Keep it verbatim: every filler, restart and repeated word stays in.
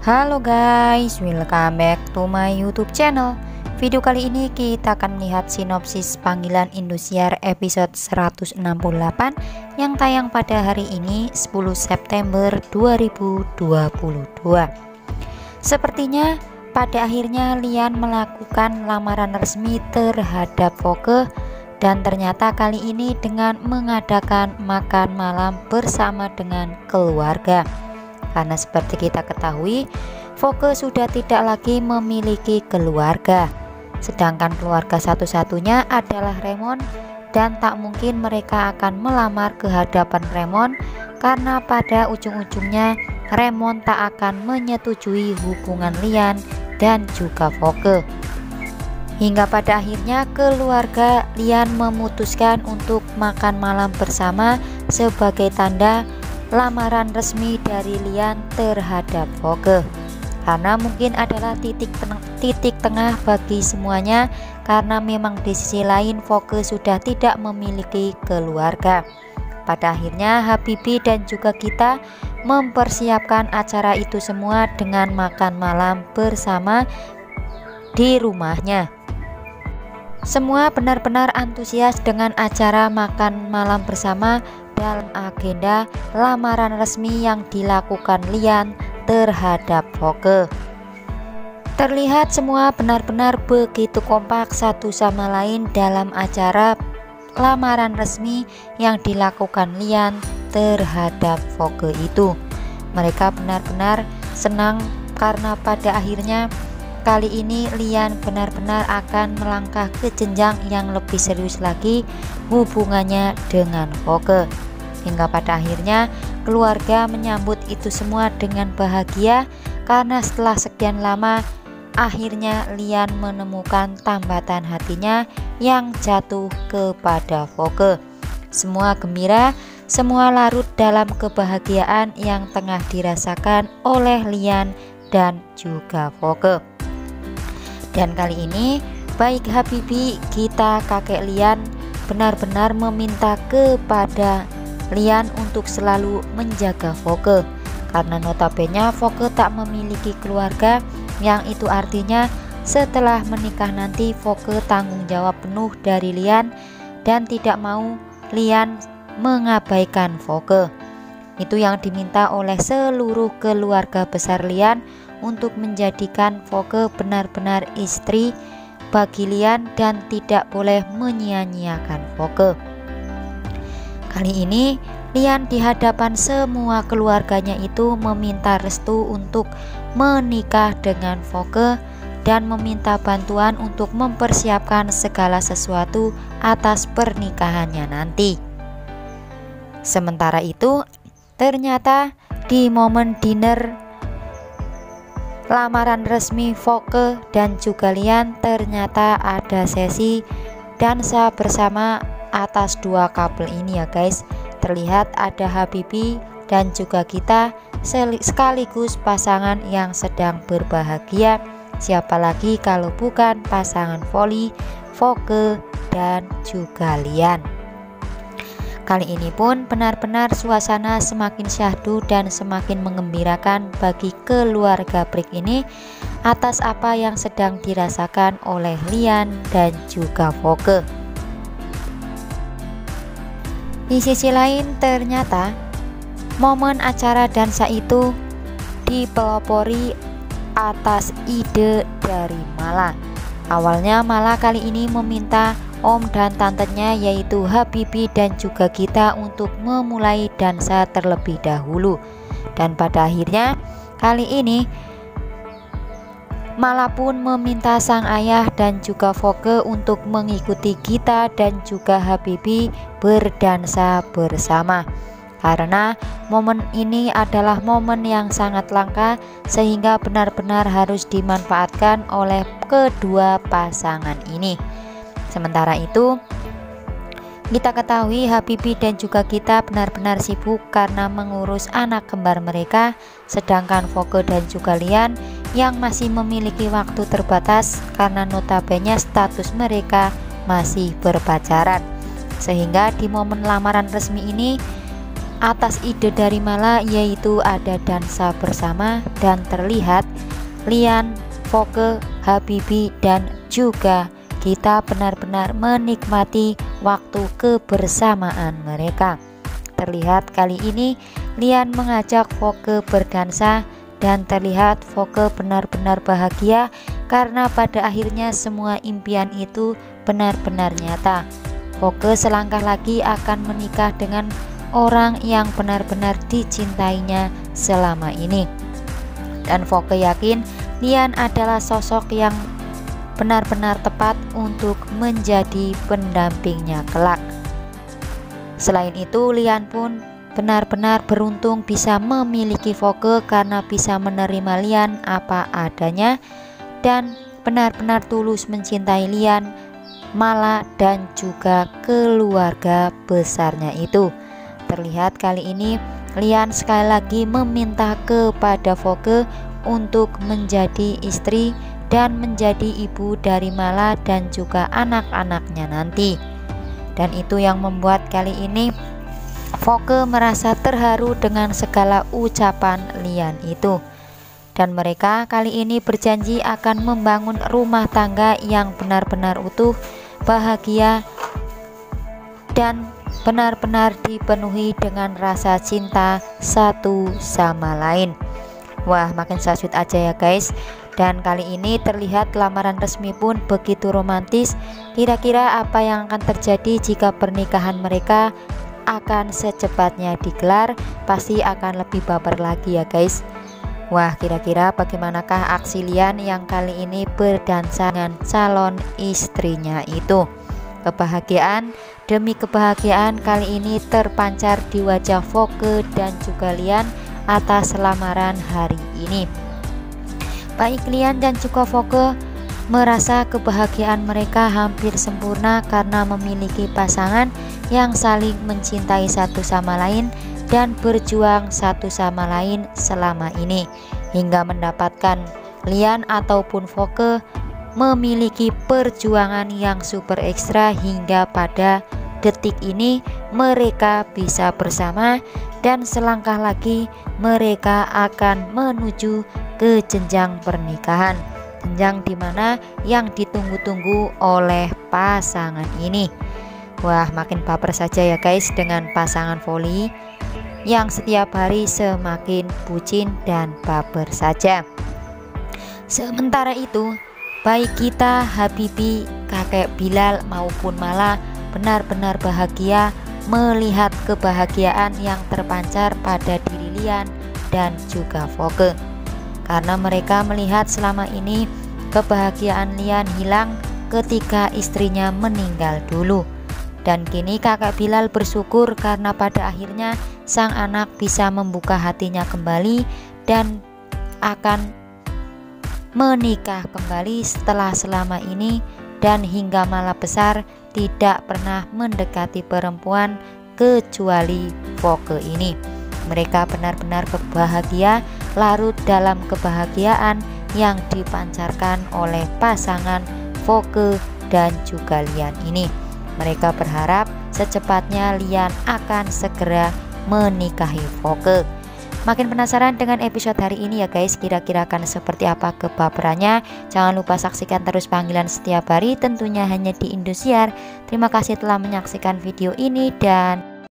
Halo guys, welcome back to my YouTube channel. Video kali ini kita akan melihat sinopsis panggilan Indosiar episode seratus enam puluh delapan yang tayang pada hari ini sepuluh September dua ribu dua puluh dua. Sepertinya pada akhirnya Lian melakukan lamaran resmi terhadap Voke, dan ternyata kali ini dengan mengadakan makan malam bersama dengan keluarga. Karena seperti kita ketahui, Voke sudah tidak lagi memiliki keluarga, sedangkan keluarga satu-satunya adalah Remon, dan tak mungkin mereka akan melamar ke hadapan Remon karena pada ujung-ujungnya Remon tak akan menyetujui hubungan Lian dan juga Voke. Hingga pada akhirnya keluarga Lian memutuskan untuk makan malam bersama sebagai tanda lamaran resmi dari Lian terhadap Voke. Karena mungkin adalah titik teng titik tengah bagi semuanya, karena memang di sisi lain Voke sudah tidak memiliki keluarga. Pada akhirnya Habibie dan juga kita mempersiapkan acara itu semua dengan makan malam bersama di rumahnya. Semua benar-benar antusias dengan acara makan malam bersama dalam agenda lamaran resmi yang dilakukan Lian terhadap Voke. Terlihat semua benar-benar begitu kompak satu sama lain dalam acara lamaran resmi yang dilakukan Lian terhadap Voke itu. Mereka benar-benar senang karena pada akhirnya kali ini Lian benar-benar akan melangkah ke jenjang yang lebih serius lagi hubungannya dengan Voke. Hingga pada akhirnya keluarga menyambut itu semua dengan bahagia, karena setelah sekian lama akhirnya Lian menemukan tambatan hatinya yang jatuh kepada Voke. Semua gembira, semua larut dalam kebahagiaan yang tengah dirasakan oleh Lian dan juga Voke. Dan kali ini baik Habibie, kita kakek Lian benar-benar meminta kepada Lian untuk selalu menjaga Voke, karena notabene Voke tak memiliki keluarga, yang itu artinya setelah menikah nanti Voke tanggung jawab penuh dari Lian dan tidak mau Lian mengabaikan Voke. Itu yang diminta oleh seluruh keluarga besar Lian, untuk menjadikan Voke benar-benar istri bagi Lian dan tidak boleh menyia-nyiakan Voke. Kali ini Lian di hadapan semua keluarganya itu meminta restu untuk menikah dengan Voke dan meminta bantuan untuk mempersiapkan segala sesuatu atas pernikahannya nanti. Sementara itu ternyata di momen dinner lamaran resmi Voke dan juga Lian, ternyata ada sesi dansa bersama atas dua couple ini ya guys. Terlihat ada Habibie dan juga kita sekaligus pasangan yang sedang berbahagia. Siapa lagi kalau bukan pasangan voli Voke dan juga Lian. Kali ini pun benar-benar suasana semakin syahdu dan semakin mengembirakan bagi keluarga Brik ini atas apa yang sedang dirasakan oleh Lian dan juga Voke. Di sisi lain ternyata momen acara dansa itu dipelopori atas ide dari Mala. Awalnya Mala kali ini meminta Om dan tantenya yaitu Habibie dan juga kita untuk memulai dansa terlebih dahulu, dan pada akhirnya kali ini Mala pun meminta sang ayah dan juga Voke untuk mengikuti kita dan juga Habibie berdansa bersama, karena momen ini adalah momen yang sangat langka sehingga benar-benar harus dimanfaatkan oleh kedua pasangan ini. Sementara itu kita ketahui Habibie dan juga kita benar-benar sibuk karena mengurus anak kembar mereka, sedangkan Voke dan juga Lian yang masih memiliki waktu terbatas karena notabene status mereka masih berpacaran. Sehingga di momen lamaran resmi ini atas ide dari Mala, yaitu ada dansa bersama dan terlihat Lian, Voke, Habibie dan juga kita benar-benar menikmati waktu kebersamaan mereka. Terlihat kali ini Lian mengajak Voke berdansa dan terlihat Voke benar-benar bahagia karena pada akhirnya semua impian itu benar-benar nyata. Voke selangkah lagi akan menikah dengan orang yang benar-benar dicintainya selama ini. Dan Voke yakin Lian adalah sosok yang benar-benar tepat untuk menjadi pendampingnya kelak. Selain itu, Lian pun benar-benar beruntung bisa memiliki Voke karena bisa menerima Lian apa adanya dan benar-benar tulus mencintai Lian, Mala dan juga keluarga besarnya itu. Terlihat kali ini Lian sekali lagi meminta kepada Voke untuk menjadi istri dan menjadi ibu dari Mala dan juga anak-anaknya nanti. Dan itu yang membuat kali ini Voke merasa terharu dengan segala ucapan Lian itu. Dan mereka kali ini berjanji akan membangun rumah tangga yang benar-benar utuh, bahagia dan benar-benar dipenuhi dengan rasa cinta satu sama lain. Wah, makin sasut aja ya guys. Dan kali ini terlihat lamaran resmi pun begitu romantis. Kira-kira apa yang akan terjadi jika pernikahan mereka akan secepatnya digelar? Pasti akan lebih baper lagi ya guys. Wah, kira-kira bagaimanakah aksi Lian yang kali ini berdansa dengan calon istrinya itu? Kebahagiaan demi kebahagiaan kali ini terpancar di wajah Voke dan juga Lian atas lamaran hari ini. Baik Lian dan juga Voke merasa kebahagiaan mereka hampir sempurna karena memiliki pasangan yang saling mencintai satu sama lain dan berjuang satu sama lain selama ini, hingga mendapatkan Lian ataupun Voke memiliki perjuangan yang super ekstra hingga pada detik ini mereka bisa bersama dan selangkah lagi mereka akan menuju ke jenjang pernikahan, jenjang dimana yang ditunggu-tunggu oleh pasangan ini. Wah, makin baper saja ya guys dengan pasangan voli yang setiap hari semakin bucin dan baper saja. Sementara itu baik kita, Habibie, kakek Bilal maupun Mala benar-benar bahagia melihat kebahagiaan yang terpancar pada diri Lian dan juga Voke. Karena mereka melihat selama ini kebahagiaan Lian hilang ketika istrinya meninggal dulu. Dan kini kakek Bilal bersyukur karena pada akhirnya sang anak bisa membuka hatinya kembali dan akan menikah kembali setelah selama ini dan hingga Mala besar tidak pernah mendekati perempuan kecuali Voke ini. Mereka benar-benar bahagia, larut dalam kebahagiaan yang dipancarkan oleh pasangan Voke dan juga Lian ini. Mereka berharap secepatnya Lian akan segera menikahi Voke. Makin penasaran dengan episode hari ini ya guys, kira-kira akan seperti apa kebaperannya? Jangan lupa saksikan terus Panggilan setiap hari tentunya hanya di Indosiar. Terima kasih telah menyaksikan video ini dan